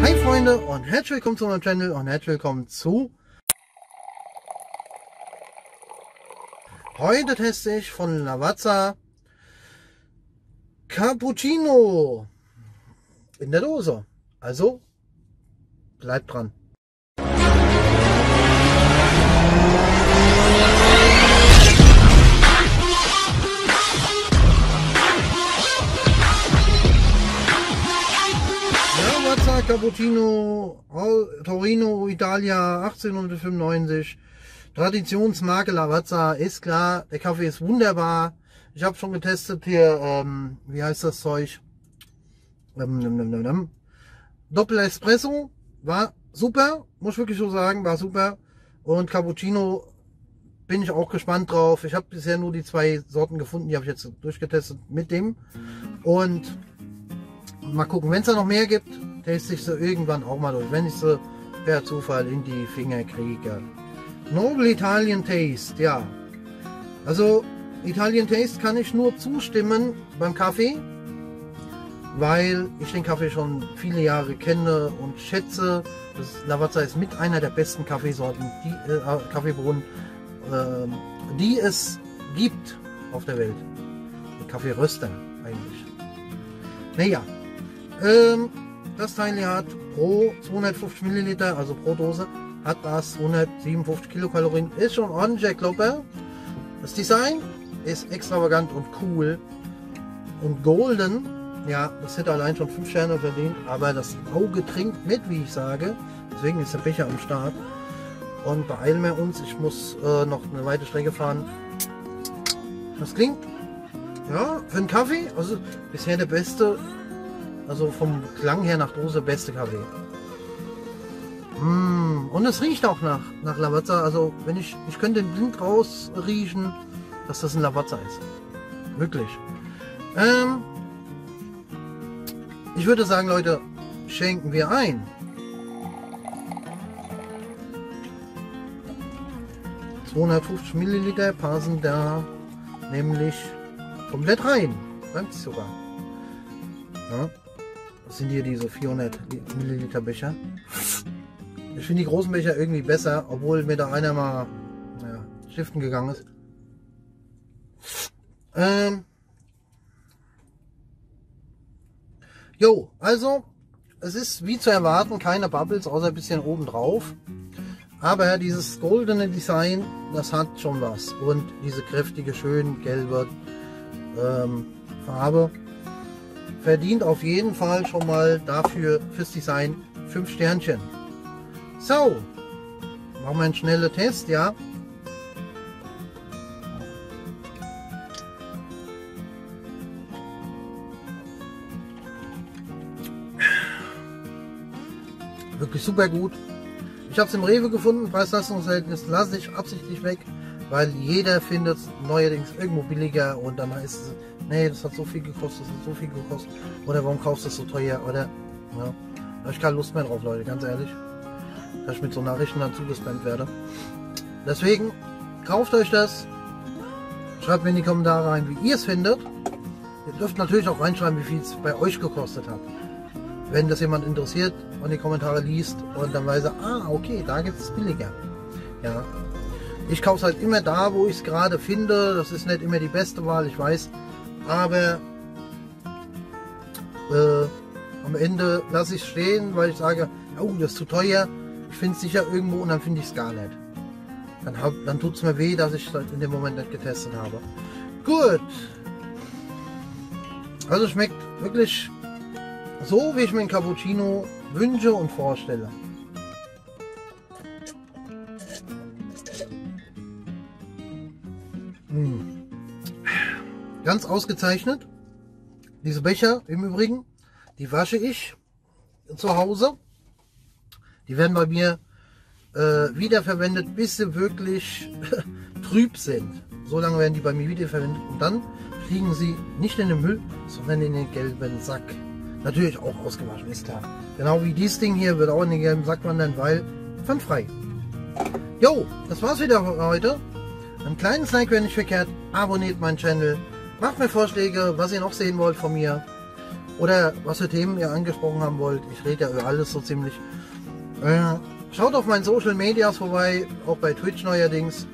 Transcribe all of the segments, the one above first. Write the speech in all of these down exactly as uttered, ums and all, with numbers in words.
Hi Freunde und herzlich willkommen zu meinem Channel und herzlich willkommen zu... Heute teste ich von Lavazza Cappuccino in der Dose. Also bleibt dran. Lavazza Cappuccino Torino Italia achtzehnhundertfünfundneunzig. Traditionsmarke Lavazza, ist klar, der Kaffee ist wunderbar. Ich habe schon getestet hier, ähm, wie heißt das Zeug? Ähm, ähm, ähm, ähm. Doppel Espresso, war super, muss ich wirklich so sagen, war super. Und Cappuccino bin ich auch gespannt drauf. Ich habe bisher nur die zwei Sorten gefunden, die habe ich jetzt durchgetestet mit dem. Und mal gucken, wenn es da noch mehr gibt, teste ich sie irgendwann auch mal durch, wenn ich sie per Zufall in die Finger kriege. Noble Italian Taste, ja. Also Italian Taste kann ich nur zustimmen beim Kaffee, weil ich den Kaffee schon viele Jahre kenne und schätze. Das Lavazza ist mit einer der besten Kaffeesorten, die äh, Kaffeebohnen, äh, die es gibt auf der Welt. Kaffeeröster eigentlich. Naja, ähm, das Teil hier hat pro zweihundertfünfzig Milliliter, also pro Dose, hat das hundertsiebenundfünfzig Kilokalorien, ist schon ordentlicher Klopper. Das Design ist extravagant und cool und golden, ja, das hätte allein schon fünf Sterne verdient, aber das Auge trinkt mit, wie ich sage, deswegen ist der Becher am Start. Und beeilen wir uns, ich muss äh, noch eine weite Strecke fahren. Das klingt, ja, für einen Kaffee, also bisher der beste, also vom Klang her nach Dose, beste Kaffee. Mm, und es riecht auch nach, nach Lavazza, also wenn ich, ich könnte den blind raus riechen, dass das ein Lavazza ist. Wirklich. Ähm, ich würde sagen, Leute, schenken wir ein. zweihundertfünfzig Milliliter passen da nämlich komplett rein. Reimt sich sogar. Ja, das sind hier diese vierhundert Milliliter Becher. Ich finde die großen Becher irgendwie besser, obwohl mir da einer mal naja, stiften gegangen ist. Ähm jo, also es ist wie zu erwarten keine Bubbles, außer ein bisschen oben drauf. Aber dieses goldene Design, das hat schon was. Und diese kräftige, schön gelbe ähm, Farbe verdient auf jeden Fall schon mal dafür fürs Design fünf Sternchen. So, machen wir einen schnellen Test, ja. Wirklich super gut. Ich habe es im Rewe gefunden, Preis-Leistungs-Verhältnis lasse ich absichtlich weg, weil jeder findet es neuerdings irgendwo billiger und dann heißt es, nee, das hat so viel gekostet, das hat so viel gekostet, oder warum kaufst du das so teuer, oder, ja, da habe ich keine Lust mehr drauf, Leute, ganz ehrlich, dass ich mit so Nachrichten dann zugespammt werde. Deswegen, kauft euch das, schreibt mir in die Kommentare rein, wie ihr es findet. Ihr dürft natürlich auch reinschreiben, wie viel es bei euch gekostet hat. Wenn das jemand interessiert und die Kommentare liest und dann weiß er, ah, okay, da gibt es billiger. Ja. Ich kaufe es halt immer da, wo ich es gerade finde. Das ist nicht immer die beste Wahl, ich weiß. Aber äh, am Ende lasse ich es stehen, weil ich sage, oh, das ist zu teuer. Ich finde es sicher irgendwo und dann finde ich es gar nicht. Dann, dann tut es mir weh, dass ich es halt in dem Moment nicht getestet habe. Gut. Also schmeckt wirklich so, wie ich mir einen Cappuccino wünsche und vorstelle. Mmh. Ganz ausgezeichnet. Diese Becher im Übrigen, die wasche ich zu Hause. Die werden bei mir äh, wiederverwendet, bis sie wirklich trüb sind. So lange werden die bei mir wiederverwendet und dann fliegen sie nicht in den Müll, sondern in den gelben Sack. Natürlich auch ausgewaschen, ist klar. Genau wie dieses Ding hier wird auch in den gelben Sack wandern, weil pfandfrei. Jo, das war's wieder für heute. Ein kleines Like wäre nicht verkehrt. Abonniert meinen Channel. Macht mir Vorschläge, was ihr noch sehen wollt von mir. oder was für Themen ihr angesprochen haben wollt. Ich rede ja über alles so ziemlich. Äh, schaut auf meinen Social Medias vorbei, auch bei Twitch neuerdings.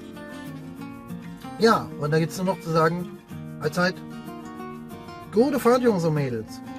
Ja, und da gibt es nur noch zu sagen, allzeit, gute Fahrt, Jungs und Mädels.